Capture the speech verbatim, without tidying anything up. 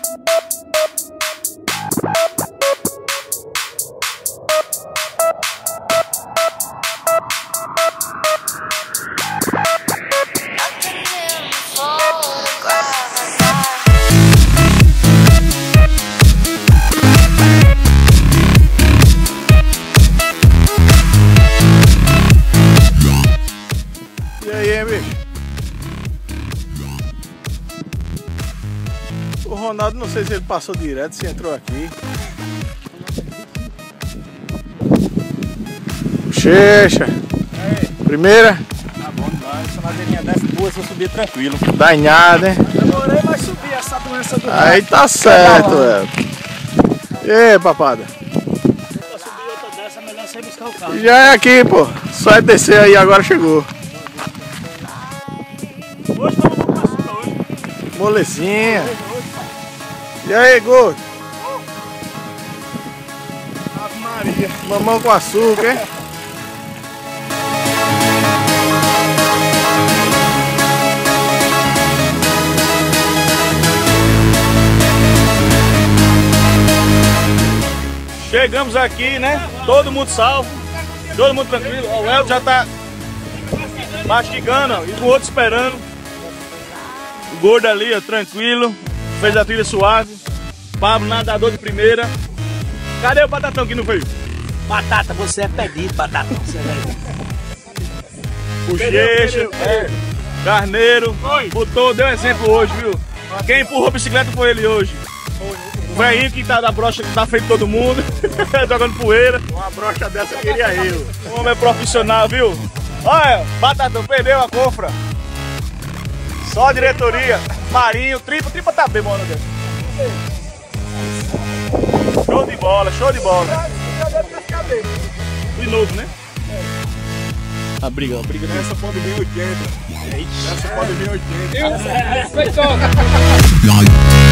E aí, hein, bicho? O Ronaldo, não sei se ele passou direto, se entrou aqui. Bochecha. Primeira. Tá bom demais. Essa madeirinha dessa duas eu subi tranquilo. Danhada, hein? Demorei, mas subi essa doença do Aí tá certo, velho. E aí, papada? Eu subi outra dessa, melhor sem buscar o carro. Já é aqui, pô. Só é descer aí, agora chegou. Hoje vamos com açúcar hoje. Molecinha. E aí, gordo? Ave Maria. Mamão com açúcar, hein? Chegamos aqui, né? Todo mundo salvo. Todo mundo tranquilo. Ó, o Elton já tá mastigando, ó, e o outro esperando. O gordo ali, ó, tranquilo. Fez a trilha suave. Pablo, nadador de primeira. Cadê o Batatão que não veio? Batata, você é pedido, Batatão. Você é Bochecha, é, Carneiro. Botou, deu exemplo hoje, viu? Quem empurrou a bicicleta foi ele hoje. O velhinho que tá da brocha, que tá feito todo mundo. Jogando poeira. Uma brocha dessa queria eu. O homem é profissional, viu? Olha, Batatão perdeu a confra. Só a diretoria. Marinho, tripa, tripa tá bem, mano. Show de bola, show de bola. De novo, né? A briga, a briga. Essa pode vir oitenta. Essa pode vir oitenta. pedido.